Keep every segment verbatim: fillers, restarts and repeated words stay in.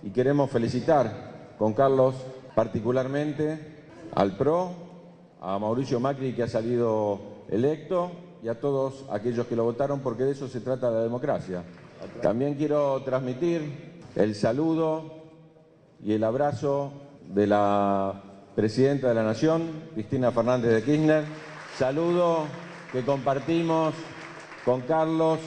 y queremos felicitar con Carlos particularmente al P R O, a Mauricio Macri, que ha salido electo, y a todos aquellos que lo votaron, porque de eso se trata la democracia. También quiero transmitir el saludo y el abrazo de la Presidenta de la Nación, Cristina Fernández de Kirchner. Saludo que compartimos con Carlos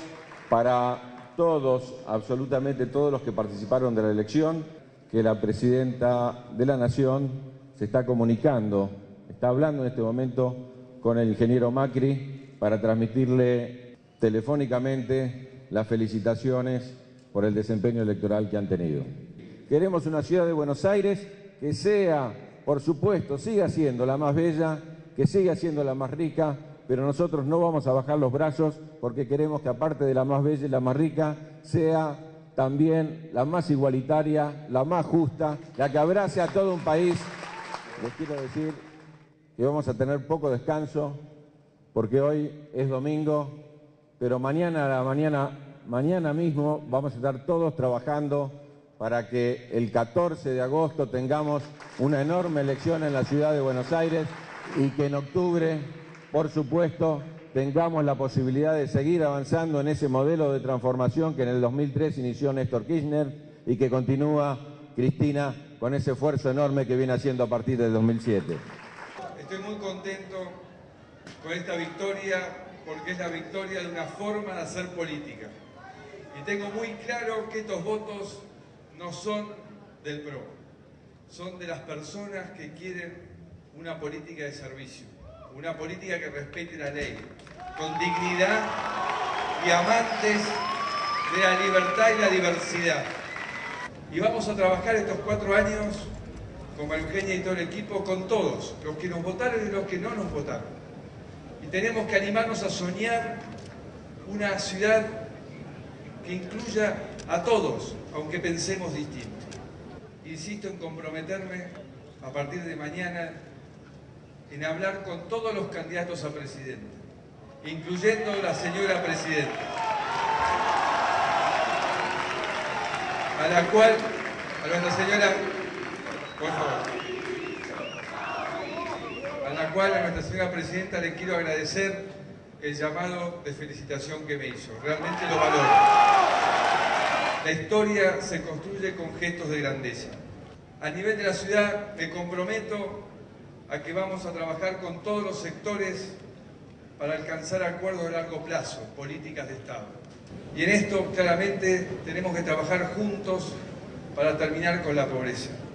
para todos, absolutamente todos los que participaron de la elección, que la Presidenta de la Nación se está comunicando, está hablando en este momento con el ingeniero Macri para transmitirle telefónicamente las felicitaciones por el desempeño electoral que han tenido. Queremos una ciudad de Buenos Aires que sea, por supuesto, siga siendo la más bella, que siga siendo la más rica, pero nosotros no vamos a bajar los brazos porque queremos que, aparte de la más bella y la más rica, sea también la más igualitaria, la más justa, la que abrace a todo un país. Les quiero decir que vamos a tener poco descanso porque hoy es domingo, pero mañana a la mañana, mañana mismo vamos a estar todos trabajando para que el catorce de agosto tengamos una enorme elección en la ciudad de Buenos Aires y que en octubre, por supuesto, tengamos la posibilidad de seguir avanzando en ese modelo de transformación que en el dos mil tres inició Néstor Kirchner y que continúa Cristina con ese esfuerzo enorme que viene haciendo a partir del dos mil siete. Estoy muy contento con esta victoria porque es la victoria de una forma de hacer política. Y tengo muy claro que estos votos no son del P R O, son de las personas que quieren una política de servicio, una política que respete la ley, con dignidad y amantes de la libertad y la diversidad. Y vamos a trabajar estos cuatro años con María Eugenia y todo el equipo, con todos, los que nos votaron y los que no nos votaron. Y tenemos que animarnos a soñar una ciudad que incluya a todos, aunque pensemos distinto. Insisto en comprometerme a partir de mañana en hablar con todos los candidatos a presidente, incluyendo la señora presidenta, a la cual, a nuestra señora, por favor, a la cual a nuestra señora presidenta le quiero agradecer el llamado de felicitación que me hizo. Realmente lo valoro. La historia se construye con gestos de grandeza. A nivel de la ciudad me comprometo a que vamos a trabajar con todos los sectores para alcanzar acuerdos de largo plazo, políticas de Estado. Y en esto claramente tenemos que trabajar juntos para terminar con la pobreza.